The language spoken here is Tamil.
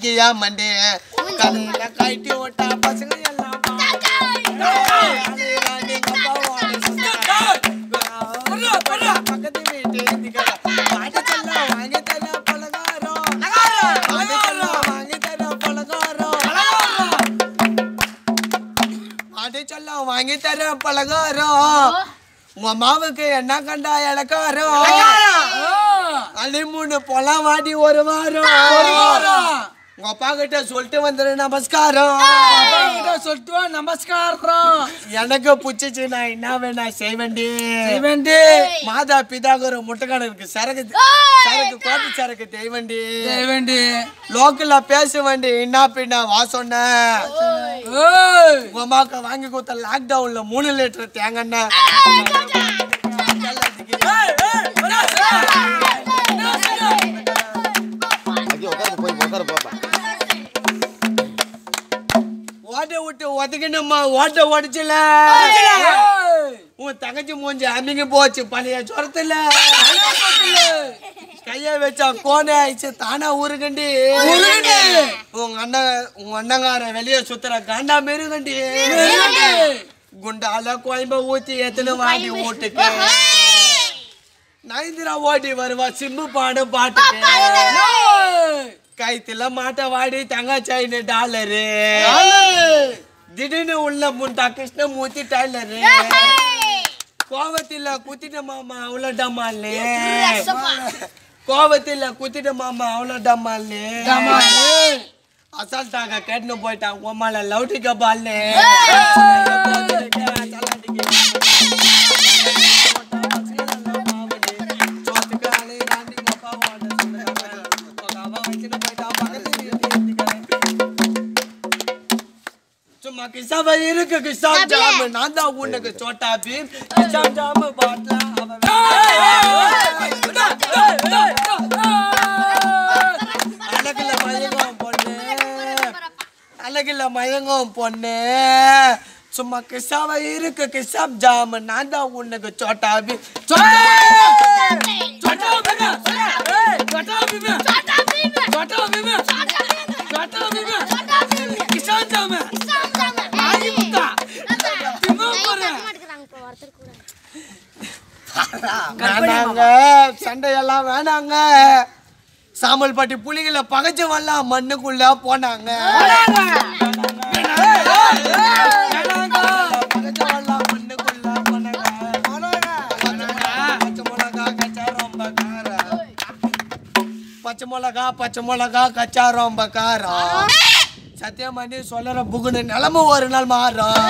அடிக்கியா மண்டே கண்ணில கைட்டி ஓட்டா பசங்க எல்லாம் பக்கத்து வீட்டு மாட்டு செல்லம் வாங்கி தர பலகாரம் மாட்டு செல்லம் வாங்கி தர பலகாரம் மாட்டு செல்லம் வாங்கி தர பலகாரம் உங்க அம்மாவுக்கு என்ன கண்டா இலக்காரம் அள்ளி 3 பொலம் வாடி ஒரு வாரம் உங்க அப்பா கிட்ட சொல்லிட்டு வந்துரு நமஸ்காரம் நமஸ்காரம் எனக்கு புச்சிச்சு நான் என்ன வேணா செய்வேண்டி மாதா பிதாகர் முட்டைக்காரருக்கு சரக்கு கோட்டு சரக்கு தெய்வண்டி லோக்கல்ல பேசுவேண்டி என்ன பின்னா வா சொன்ன உங்க அம்மாவுக்கு வாங்கி கொடுத்த லாக்டவுன்ல 3 லிட்டர் தேங்காய் ஓட்ட விட்டு ஒதுக்கணுமா ஓட்ட ஓடிச்சுல உன் தங்கச்சி மூஞ்சி அம்மிங்க போச்சு பழைய சொரத்துல கைய வச்சா கோணை ஆயிடுச்சு தானா ஊருகண்டி உங்க அண்ணங்கார வெளியே சுத்துற காண்டா மெருகண்டி குண்டால கோயம்ப ஊத்தி எத்தனை வாடி வீட்டுக்கு நைந்திரா ஓடி வருவா சிம்பு பாடு பாட்டுக்கு கைத்துல மாட்ட வாடி தங்கச்சாயின்னு டாலரு திடீர்னு உள்ள முண்டா கிருஷ்ணமூர்த்தி டைலரு கோவத்தில குத்திட்ட மாமா அவ்வளோ டமாலு கோவத்தில குத்திட்ட மாமா அவ்வளோ டமாலு அசால்ட்டாக கேட்டுன்னு போயிட்டான் உமால லவுட்டிக்க பால்னு சும்மா கிசாப இருக்கு கிசாப் ஜாம் நான் தான் உனக்கு சோட்டா பீம் கிசாப் ஜாம் பாட்லா அழகில மயங்கும் பொண்ணு சும்மா கிசாப இருக்கு கிசாப் ஜாம் நான் தான் உனக்கு சோட்டா பீம் சண்டையெல்லாம் வேணாங்க சாமல்பட்டி புலிகளை பகைச்சவெல்லாம் மண்ணுக்குள்ள போனாங்க பச்சை மிளகா கச்சா ரொம்ப காரம் சத்தியம் பண்ணி சொல்லுற புகுனு நிலம ஒரு நாள் மாறும்